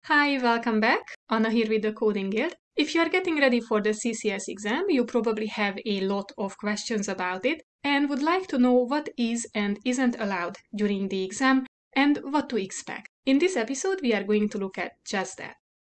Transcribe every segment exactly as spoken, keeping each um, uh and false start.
Hi, welcome back. Anna here with the Coding Guild. If you are getting ready for the C C S exam, you probably have a lot of questions about it and would like to know what is and isn't allowed during the exam and what to expect. In this episode, we are going to look at just that.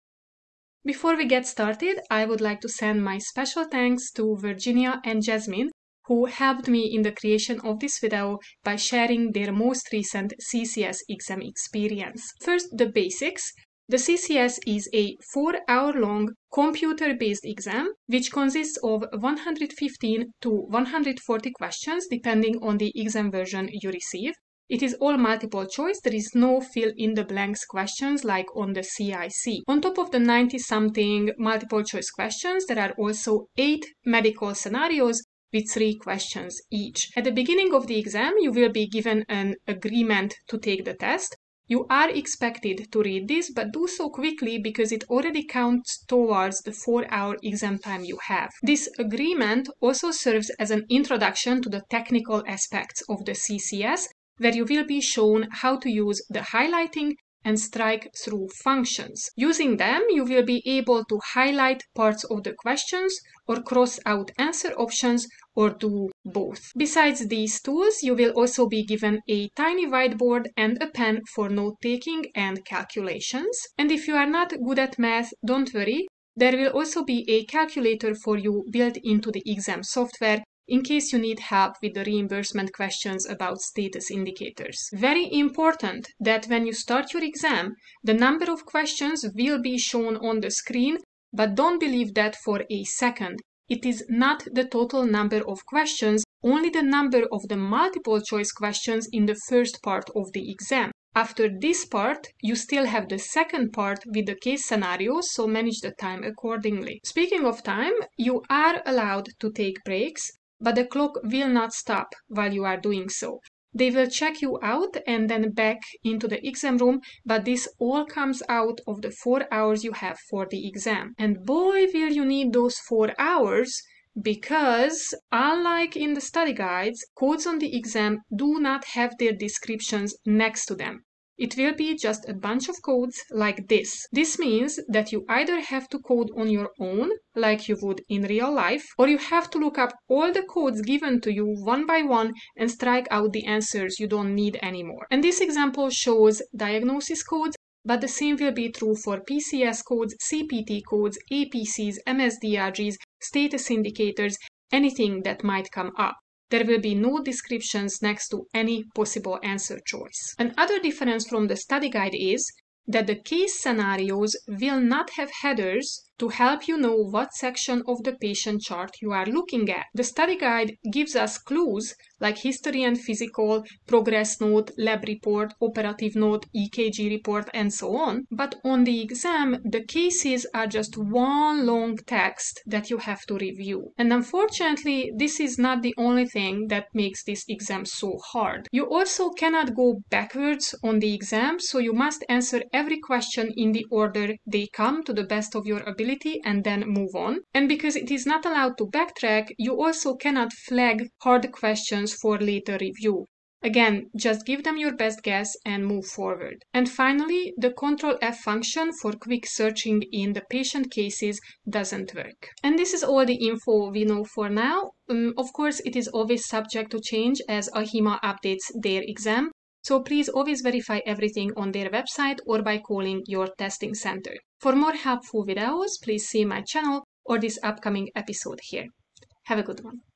Before we get started, I would like to send my special thanks to Virginia and Jasmine, who helped me in the creation of this video by sharing their most recent C C S exam experience. First, the basics. The C C S is a four-hour-long computer-based exam which consists of one hundred fifteen to one hundred forty questions depending on the exam version you receive. It is all multiple choice. There is no fill-in-the-blanks questions like on the C I C. On top of the ninety-something multiple choice questions, there are also eight medical scenarios with three questions each. At the beginning of the exam, you will be given an agreement to take the test. You are expected to read this, but do so quickly because it already counts towards the four-hour exam time you have. This agreement also serves as an introduction to the technical aspects of the C C S, where you will be shown how to use the highlighting and strike through functions. Using them, you will be able to highlight parts of the questions or cross out answer options or do both. Besides these tools, you will also be given a tiny whiteboard and a pen for note-taking and calculations. And if you are not good at math, don't worry. There will also be a calculator for you built into the exam software in case you need help with the reimbursement questions about status indicators. Very important that when you start your exam, the number of questions will be shown on the screen, but don't believe that for a second. It is not the total number of questions, only the number of the multiple choice questions in the first part of the exam. After this part, you still have the second part with the case scenarios, so manage the time accordingly. Speaking of time, you are allowed to take breaks, but the clock will not stop while you are doing so. They will check you out and then back into the exam room, but this all comes out of the four hours you have for the exam. And boy, will you need those four hours, because unlike in the study guides, codes on the exam do not have their descriptions next to them. It will be just a bunch of codes like this. This means that you either have to code on your own, like you would in real life, or you have to look up all the codes given to you one by one and strike out the answers you don't need anymore. And this example shows diagnosis codes, but the same will be true for P C S codes, C P T codes, A P Cs, M S D R Gs, status indicators, anything that might come up. There will be no descriptions next to any possible answer choice. Another difference from the study guide is that the case scenarios will not have headers to help you know what section of the patient chart you are looking at. The study guide gives us clues like history and physical, progress note, lab report, operative note, E K G report, and so on. But on the exam, the cases are just one long text that you have to review. And unfortunately, this is not the only thing that makes this exam so hard. You also cannot go backwards on the exam, so you must answer every question in the order they come to the best of your ability and then move on. And because it is not allowed to backtrack, you also cannot flag hard questions for later review. Again, just give them your best guess and move forward. And finally, the control F function for quick searching in the patient cases doesn't work. And this is all the info we know for now. Um, of course, it is always subject to change as AHIMA updates their exam. So please always verify everything on their website or by calling your testing center. For more helpful videos, please see my channel or this upcoming episode here. Have a good one.